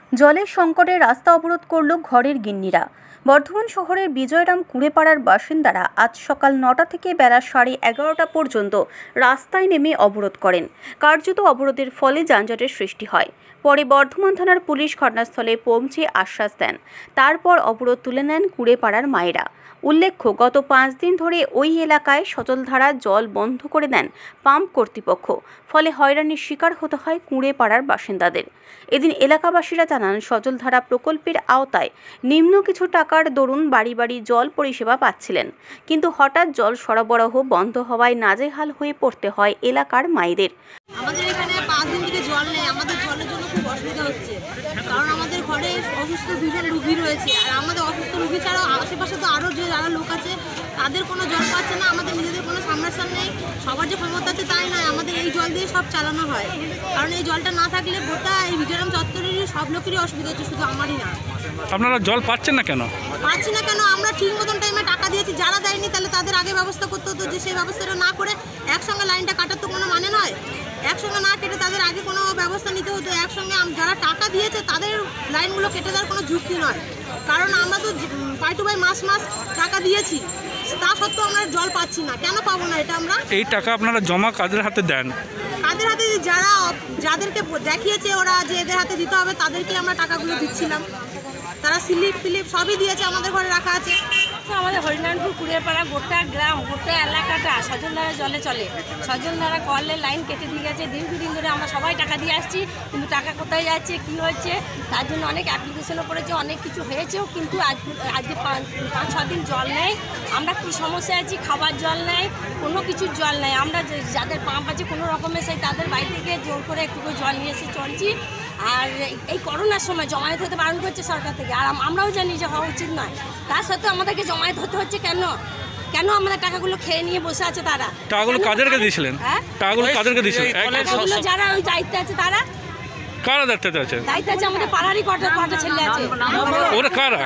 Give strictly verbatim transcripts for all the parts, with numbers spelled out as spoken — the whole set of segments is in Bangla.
জলের সংকটে রাস্তা অবরোধ করল ঘরের গিন্নিরা। বর্ধমান শহরের বিজয়রাম কুড়েপাড়ার বাসিন্দারা আজ সকাল নটা থেকে বেলা সাড়ে এগারোটা পর্যন্ত রাস্তায় নেমে অবরোধ করেন। কার্যত অবরোধের ফলে যানজটের সৃষ্টি হয়। পরে বর্ধমান থানার পুলিশ ঘটনাস্থলে পৌঁছে আশ্বাস দেন। তারপর অবরোধ তুলে নেন কুড়েপাড়ার মায়েরা। উল্লেখ্য, গত পাঁচ দিন ধরে ওই এলাকায় সচলধারা জল বন্ধ করে দেন পাম্প কর্তৃপক্ষ। ফলে হয়রানির শিকার হতে হয় কুড়েপাড়ার বাসিন্দাদের। এদিন এলাকাবাসীরা জানান, সচলধারা প্রকল্পের আওতায় নিম্ন কিছু টাকার দরুন বাড়ি বাড়ি জল পরিষেবা পাচ্ছিলেন, কিন্তু হঠাৎ জল সরবরাহ বন্ধ হওয়ায় নাজেহাল হয়ে পড়তে হয় এলাকার মায়েদের। আমাদের এখানে পাঁচ দিন থেকে জল নেই, আমাদের জলের জন্য খুব অসুবিধা হচ্ছে, কারণ আমাদের ঘরে অসুস্থ দুজন রুগী রয়েছে, আর আমাদের অসুস্থ রুগী ছাড়াও আশেপাশে তো আরও যে যারা লোক আছে তাদের কোনো জল পাচ্ছে না। আমাদের নিজেদের কোনো সাবমার্সাল নেই, সবার যে ক্ষমতা আছে তাই নয়, আমাদের এই জল দিয়ে সব চালানো হয়। কারণ এই জলটা না থাকলে গোটা এই বিজয়রাম চত্বরেরই সব লোকেরই অসুবিধা হচ্ছে, শুধু আমারই না। আপনারা জল পাচ্ছেন না কেন? পাচ্ছি না কেন? আমরা ঠিক মতন টাইমে টাকা দিয়েছি, যারা দেয়নি তাহলে তাদের আগে ব্যবস্থা করতে হতো, যে সেই ব্যবস্থাটা না করে একসঙ্গে লাইনটা কাটার তো কোনো মানে নয়। একসঙ্গে না কেটে তাদের আগে কোনো ব্যবস্থা নিতে হতো। একসঙ্গে যারা টাকা দিয়েছে তাদের লাইনগুলো কেটে দেওয়ার কোনো যুক্তি নয়, কারণ আমরা তো পাই টু পাই মাস মাস টাকা দিয়েছি, তা সত্ত্বেও আমরা জল পাচ্ছি না। কেন পাবো না এটা? আমরা এই টাকা আপনারা জমা কাদের হাতে দেন? কাদের হাতে? যারা যাদেরকে দেখিয়েছে ওরা যে এদের হাতে দিতে হবে তাদেরকে আমরা টাকাগুলো দিচ্ছিলাম। তারা স্লিপ ফিলিপ সবই দিয়েছে, আমাদের ঘরে রাখা আছে। আমাদের হরিনারায়ণপুর কুড়েপাড়া গোটা গ্রাম গোটা এলাকাটা সজলধারা জলে চলে। সজলধারা কলের লাইন কেটে দিয়ে গেছে। দীর্ঘদিন ধরে আমরা সবাই টাকা দিয়ে আসছি, কিন্তু টাকা কোথায় যাচ্ছে, কি হচ্ছে, তার জন্য অনেক অ্যাপ্লিকেশনও করেছে, অনেক কিছু হয়েছেও, কিন্তু আজ আজকে পাঁচ পাঁচ ছ দিন জল নেই। আমরা কি সমস্যায় আছি, খাবার জল নেই, কোনো কিছুর জল নেই। আমরা যাদের পাম্প আছে কোনো রকমের সেই তাদের বাড়ি থেকে জোর করে একটু জল নিয়ে এসে চলছি। আর এই করোনার সময় জমায়েত হতে বারণ করছে সরকার থেকে, আর আমরাও জানি যে হওয়া উচিত নয়, তার সত্ত্বেও আমাদেরকে জমায়েত হতে হচ্ছে কেন? কেন আমাদের টাকাগুলো খেয়ে নিয়ে বসে আছে তারা? টাকাগুলো কাদেরকে দিয়েছিলেন? হ্যাঁ, টাকাগুলো কাদেরকে দিয়েছিলেন? যারা ওই দায়িত্বে আছে তারা। কারা দায়িত্বে আছে? দায়িত্বে আছে আমাদের পাড়ারই কটা কটা ছেলে আছে। ওরা কারা?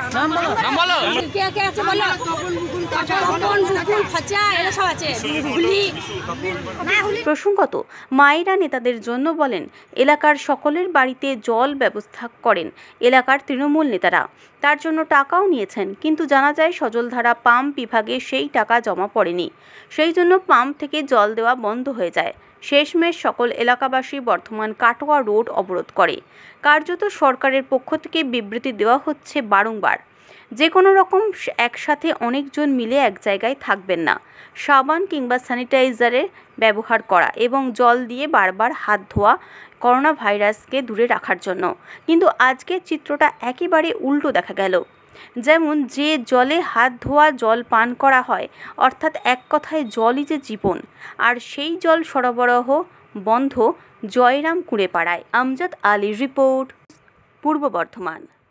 কে কে আছে বলো? তপন, বুকুল, খচা, এরা সব আছে। প্রসঙ্গত, মায়েরা নেতাদের জন্য বলেন, এলাকার সকলের বাড়িতে জল ব্যবস্থা করেন এলাকার তৃণমূল নেতারা, তার জন্য টাকাও নিয়েছেন, কিন্তু জানা যায় সজলধারা পাম্প বিভাগে সেই টাকা জমা পড়েনি, সেই জন্য পাম্প থেকে জল দেওয়া বন্ধ হয়ে যায়। শেষমেশ সকল এলাকাবাসী বর্ধমান কাটোয়া রোড অবরোধ করে। কার্যত সরকারের পক্ষ থেকে বিবৃতি দেওয়া হচ্ছে বারংবার, যে কোনো রকম একসাথে অনেকজন মিলে এক জায়গায় থাকবেন না, সাবান কিংবা স্যানিটাইজারের ব্যবহার করা এবং জল দিয়ে বারবার হাত ধোয়া করোনা ভাইরাসকে দূরে রাখার জন্য। কিন্তু আজকের চিত্রটা একেবারে উল্টো দেখা গেল। যেমন যে জলে হাত ধোয়া জল পান করা হয়, অর্থাৎ এক কথায় জলই যে জীবন, আর সেই জল সরবরাহ বন্ধ জয়রাম কুড়েপাড়ায়। আমজাদ আলী রিপোর্ট, পূর্ব বর্ধমান।